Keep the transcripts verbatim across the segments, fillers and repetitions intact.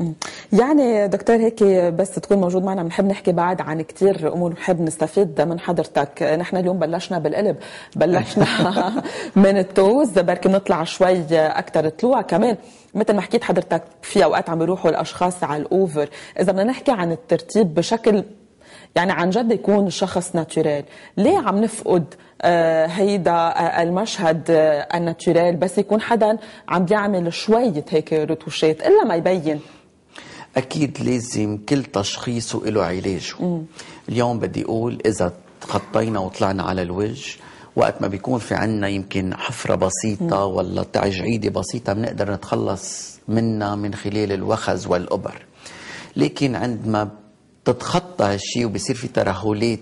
يعني دكتور هيك بس تكون موجود معنا بنحب نحكي بعد عن كتير امور بنحب نستفيد من حضرتك. نحن اليوم بلشنا بالقلب، بلشنا من التوز، بركي نطلع شوي اكثر طلوع كمان. مثل ما حكيت حضرتك في اوقات عم بيروحوا الاشخاص على الاوفر. اذا بدنا نحكي عن الترتيب بشكل يعني عن جد يكون الشخص ناتوريل، ليه عم نفقد آه هيدا آه المشهد آه الناتوريل بس يكون حدا عم بيعمل شوية هيك رتوشات إلا ما يبين؟ أكيد لازم كل تشخيص له علاجه. مم. اليوم بدي أقول إذا تخطينا وطلعنا على الوجه وقت ما بيكون في عنا يمكن حفرة بسيطة مم. ولا تجعيدة بسيطة بنقدر نتخلص منها من خلال الوخز والإبر. لكن عندما تتخطى هالشيء وبصير في ترهلات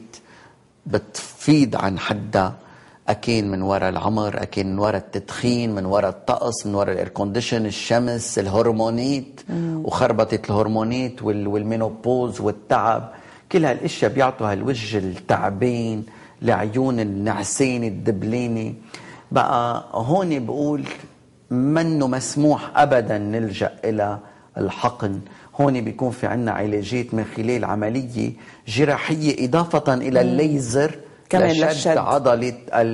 بتفيض عن حدها، أكين من وراء العمر، أكين من وراء التدخين، من وراء الطقس، من وراء الاير كونديشن، الشمس، الهرمونات مم. وخربطة الهرمونات والمينوبوز والتعب، كل هالاشياء بيعطوا هالوجه التعبين، العيون النعسين الدبليني. بقى هون بقول منه مسموح أبدا نلجأ إلى الحقن. هون بيكون في عنا علاجات من خلال عملية جراحية إضافة إلى الليزر كمان لشد, لشد عضلة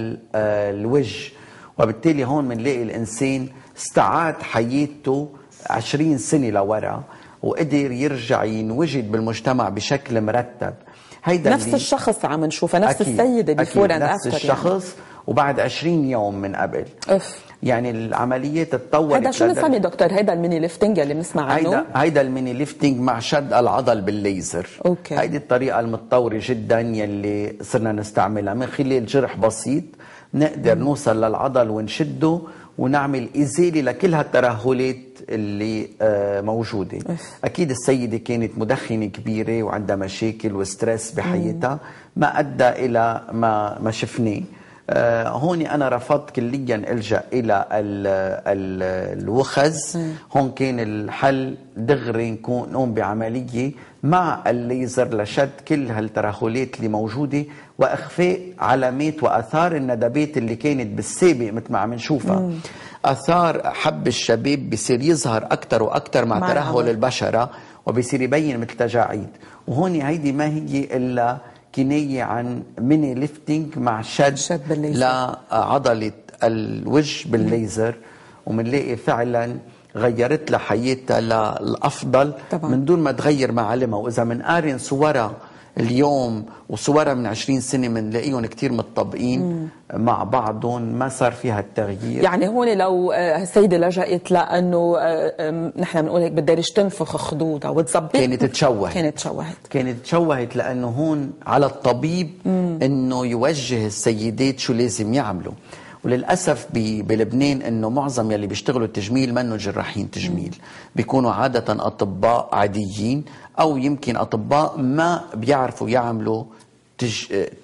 الوجه. وبالتالي هون بنلاقي الإنسان استعاد حياته عشرين سنة لورا وقدر يرجع ينوجد بالمجتمع بشكل مرتب. هيدا نفس الشخص عم نشوفه، نفس أكيد السيدة بيفور اند نفس الشخص يعني. وبعد عشرين يوم من قبل أف. يعني العمليات اتطورت. هيدا شو بنسميه دكتور؟ هيدا الميني ليفتنج اللي بنسمع عنه؟ هيدا هيدا الميني ليفتنج مع شد العضل بالليزر. اوكي. هيدي الطريقه المتطوره جدا يلي صرنا نستعملها. من خلال جرح بسيط نقدر مم. نوصل للعضل ونشده ونعمل ازاله لكل هالترهلات اللي آه موجوده. أف. اكيد السيده كانت مدخنه كبيره وعندها مشاكل وستريس بحياتها ما ادى الى ما ما شفناه. آه هون أنا رفضت كليا ألجأ إلى ال ال الوخز. هون كان الحل دغري نكون نقوم بعملية مع الليزر لشد كل هالترهلات اللي موجودة وإخفاء علامات وأثار الندبات اللي كانت بالسابق مثل ما عم نشوفها. أثار حب الشباب بصير يظهر أكتر وأكتر مع, مع ترهل العمر. البشرة وبصير يبين مثل تجاعيد. وهون هيدي ما هي إلا كناية عن ميني ليفتنج مع شد, شد لعضلة الوجه بالليزر. ومنلاقي فعلا غيرت لها حياتها للأفضل طبعا. من دون ما تغير معالمها. وإذا منقارن صورها اليوم وصورها من عشرين سنة منلاقيهم كتير متطبقين مم. مع بعضهم، ما صار فيها التغيير. يعني هون لو السيدة لجأت لأنه نحن بنقول هيك بدها تنفخ خدودها وتظبط، كانت تشوهت كانت تشوهت كانت تشوهت لأنه هون على الطبيب مم. إنه يوجه السيدات شو لازم يعملوا. وللأسف بلبنان إنه معظم يلي بيشتغلوا التجميل منه جراحين تجميل، مم. بيكونوا عادة أطباء عاديين أو يمكن أطباء ما بيعرفوا يعملوا تج...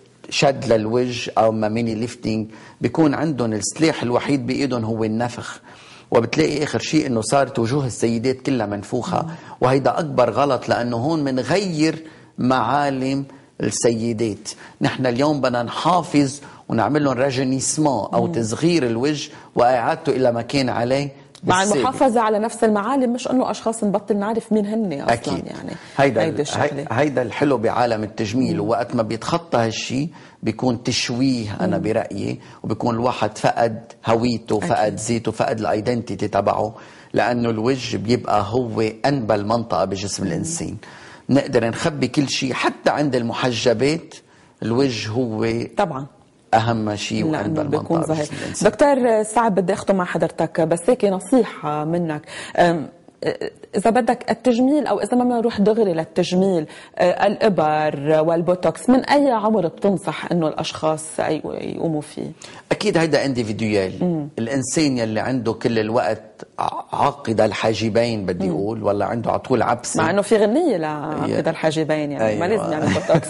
شد للوجه أو ما ميني ليفتنج. بيكون عندهم السلاح الوحيد بإيدهم هو النفخ. وبتلاقي آخر شيء إنه صارت وجوه السيدات كلها منفوخة. مم. وهيدا أكبر غلط لأنه هون منغير معالم السيدات. نحن اليوم بدنا نحافظ ونعمل لهم راجينيسمون او مم. تصغير الوجه واعادته الى ما كان عليه مع المحافظه على نفس المعالم، مش انه اشخاص نبطل نعرف مين هن اصلا. أكيد. يعني هيدا هيدا, هيدا الحلو بعالم التجميل. مم. ووقت ما بيتخطى هالشيء بيكون تشويه انا مم. برايي، وبيكون الواحد فقد هويته، فقد ذاته، فقد الايدنتيتي تبعه، لانه الوجه بيبقى هو انبل منطقه بجسم مم. الانسان. نقدر نخبي كل شيء حتى عند المحجبات، الوجه هو طبعا اهم شيء وانبل منطقه بجسم الانسان. دكتور سعد بدي اختم مع حضرتك بس هيك نصيحه منك، إذا بدك التجميل أو إذا ما بنروح دغري للتجميل، الإبر والبوتوكس، من أي عمر بتنصح إنه الأشخاص يقوموا فيه؟ أكيد هيدا انديفيدويال. الإنسان يلي عنده كل الوقت عاقد الحاجبين بدي أقول، ولا عنده على طول عبسة، مع إنه في غنية لعقد الحاجبين يعني. أيوة. ما لازم يعمل بوتوكس.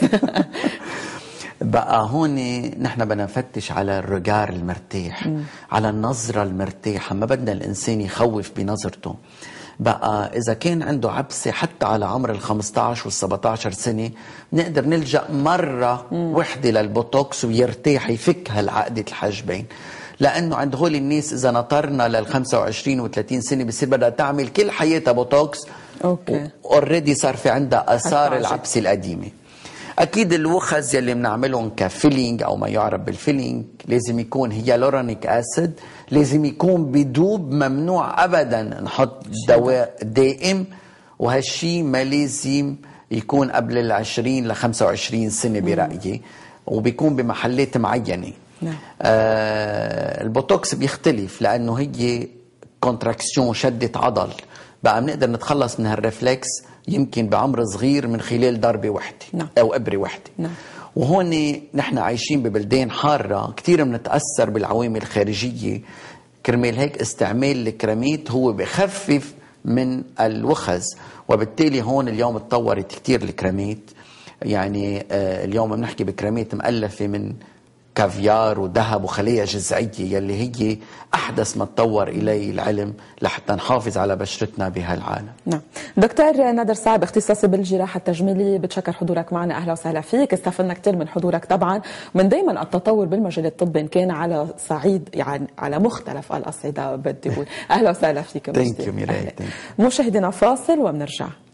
بقى هون نحن بدنا نفتش على الرجار المرتاح، مم. على النظرة المرتاحة. ما بدنا الإنسان يخوف بنظرته. بقى إذا كان عنده عبسة حتى على عمر ال خمسة عشر وال سبعة عشر سنة، نقدر نلجأ مرة مم. وحدة للبوتوكس ويرتاح، يفك هالعقدة الحاجبين. لأنه عند هول الناس إذا نطرنا لل خمسة وعشرين و ثلاثين سنة بصير بدها تعمل كل حياتها بوتوكس اوكي اوريدي صار في عندها اثار هالحاجة. العبسه القديمه. اكيد الوخز يلي بنعملهم كفيلينج او ما يعرف بالفيلينج لازم يكون هيالورونيك اسيد، لازم يكون بدوب، ممنوع ابدا نحط دواء دائم، وهالشي ما لازم يكون قبل ال عشرين ل خمسة وعشرين سنه برايي، وبيكون بمحلات معينه. نعم. آه البوتوكس بيختلف لانه هي كونتراكسيون، شده عضل، بقى بنقدر نتخلص من هالرفلكس يمكن بعمر صغير من خلال ضربه وحده. نعم. او ابره وحده. نعم. وهون نحن عايشين ببلدان حاره، كثير بنتاثر بالعوامل الخارجيه، كرمال هيك استعمال الكريمات هو بخفف من الوخز، وبالتالي هون اليوم تطورت كثير الكريمات. يعني آه اليوم بنحكي بكريمات مؤلفه من كافيار وذهب وخلايا جذعيه، يلي هي احدث ما تطور اليه العلم لحتى نحافظ على بشرتنا بهالعالم. نعم. دكتور نادر صعب، اختصاصي بالجراحه التجميليه، بتشكر حضورك معنا، اهلا وسهلا فيك. استفدنا كثير من حضورك طبعا، من دائما التطور بالمجال الطبي ان كان على صعيد يعني على مختلف الاصعده بدي اقول. اهلا وسهلا فيك. ثانك يو ميراي. مشاهدينا فاصل وبنرجع.